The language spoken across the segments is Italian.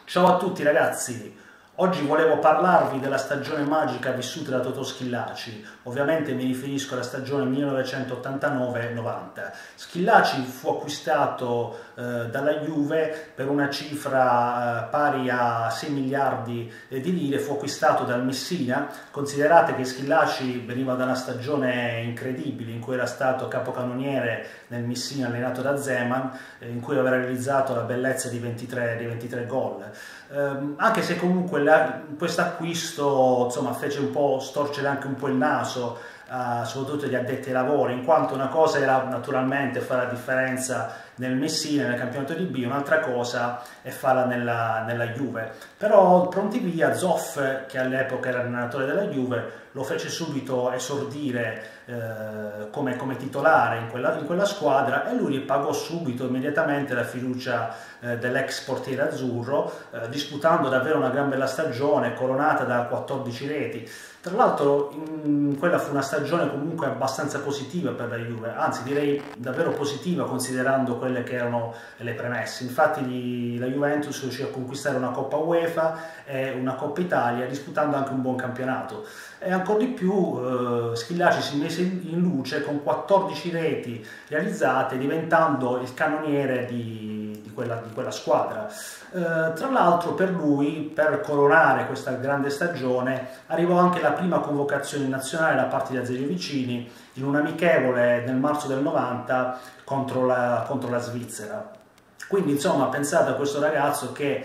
Ciao a tutti ragazzi, oggi volevo parlarvi della stagione magica vissuta da Totò Schillaci. Ovviamente mi riferisco alla stagione 1989-90. Schillaci fu acquistato dalla Juve per una cifra pari a 6 miliardi di lire, fu acquistato dal Messina. Considerate che Schillaci veniva da una stagione incredibile in cui era stato capocannoniere nel Messina allenato da Zeman, in cui aveva realizzato la bellezza di 23 gol. Anche se comunque questo acquisto insomma, fece un po' storcere anche un po' il naso, soprattutto agli addetti ai lavori, in quanto una cosa era naturalmente fare la differenza nel Messina, nel campionato di B, un'altra cosa è farla nella Juve. Però pronti via, Zoff, che all'epoca era allenatore della Juve, lo fece subito esordire come titolare in quella squadra, e lui ripagò subito, immediatamente, la fiducia dell'ex portiere azzurro, disputando davvero una gran bella stagione coronata da 14 reti. Tra l'altro quella fu una stagione comunque abbastanza positiva per la Juve, anzi direi davvero positiva considerando quelle che erano le premesse. Infatti la Juventus riuscì a conquistare una Coppa UEFA e una Coppa Italia, disputando anche un buon campionato. E ancora di più Schillaci si mise in luce con 14 reti realizzate, diventando il cannoniere di quella squadra. Tra l'altro per lui, per coronare questa grande stagione, arrivò anche la prima convocazione in nazionale da parte di Azeglio Vicini in un amichevole nel marzo del 90 contro la Svizzera. Quindi insomma pensate a questo ragazzo che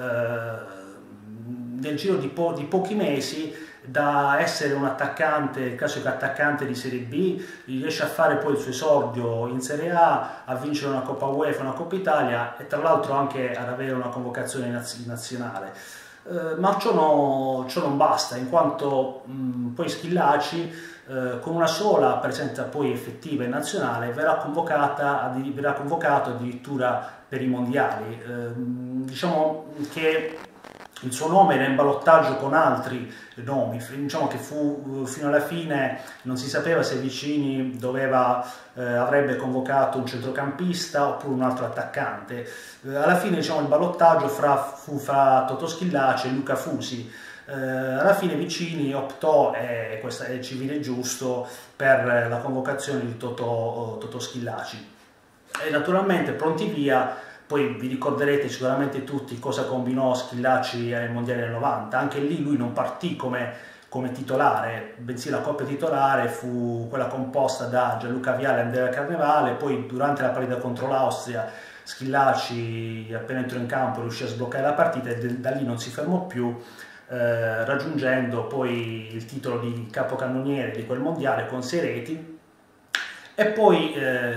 nel giro di pochi mesi, da essere un attaccante, il classico attaccante di Serie B, riesce a fare poi il suo esordio in Serie A vincere una Coppa UEFA, una Coppa Italia e tra l'altro anche ad avere una convocazione nazionale. Ma ciò non basta, in quanto poi Schillaci con una sola presenza poi effettiva in nazionale verrà convocato addirittura per i mondiali. Diciamo che il suo nome era in ballottaggio con altri nomi, diciamo che fu fino alla fine non si sapeva se Vicini avrebbe convocato un centrocampista oppure un altro attaccante. Alla fine diciamo, il ballottaggio fu fra Totò Schillaci e Luca Fusi. Alla fine Vicini optò, e questo è civile e giusto, per la convocazione di Totò Schillaci. E naturalmente pronti via. Poi vi ricorderete sicuramente tutti cosa combinò Schillaci ai mondiali del 90, anche lì lui non partì come titolare, bensì la coppia titolare fu quella composta da Gianluca Vialli e Andrea Carnevale. Poi durante la partita contro l'Austria Schillaci, appena entrò in campo, riuscì a sbloccare la partita e da lì non si fermò più, raggiungendo poi il titolo di capocannoniere di quel mondiale con 6 reti. E poi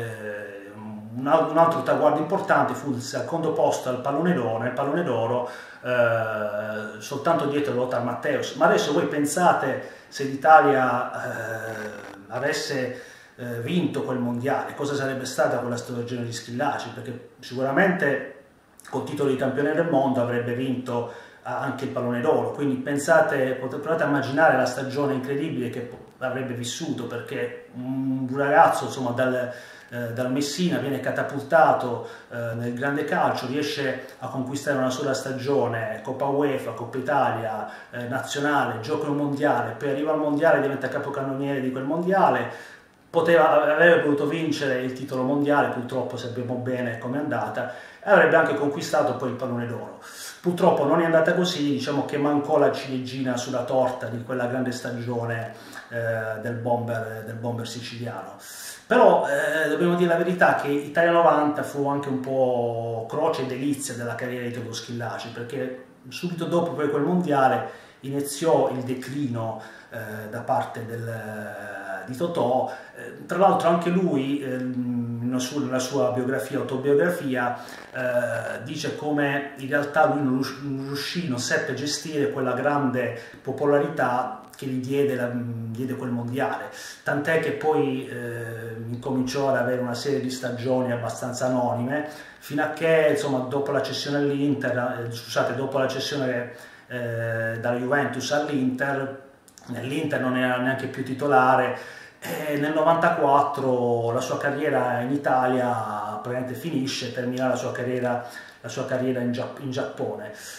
un altro traguardo importante fu il secondo posto al pallone d'oro, soltanto dietro Lothar Matthäus. Ma adesso voi pensate, se l'Italia avesse vinto quel mondiale, cosa sarebbe stata quella stagione di Schillaci? Perché sicuramente col titolo di campione del mondo avrebbe vinto anche il pallone d'oro, quindi pensate, provate a immaginare la stagione incredibile che avrebbe vissuto, perché un ragazzo insomma dal Messina viene catapultato nel grande calcio, riesce a conquistare una sola stagione, Coppa UEFA, Coppa Italia, nazionale, gioca un mondiale, poi arriva al mondiale e diventa capocannoniere di quel mondiale. Avrebbe potuto vincere il titolo mondiale, purtroppo sappiamo bene com'è andata, e avrebbe anche conquistato poi il pallone d'oro. Purtroppo non è andata così, diciamo che mancò la ciliegina sulla torta di quella grande stagione del bomber siciliano. Però dobbiamo dire la verità che Italia 90 fu anche un po' croce e delizia della carriera di Totò Schillaci, perché subito dopo poi quel mondiale iniziò il declino da parte di Totò. Tra l'altro anche lui nella sua autobiografia dice come in realtà lui non seppe gestire quella grande popolarità che gli diede quel mondiale, tant'è che poi incominciò ad avere una serie di stagioni abbastanza anonime, fino a che insomma dopo la cessione all'Inter, dopo la cessione dalla Juventus all'Inter, nell'Inter non era neanche più titolare, e nel 94 la sua carriera in Italia praticamente finisce, termina la sua carriera in Giappone.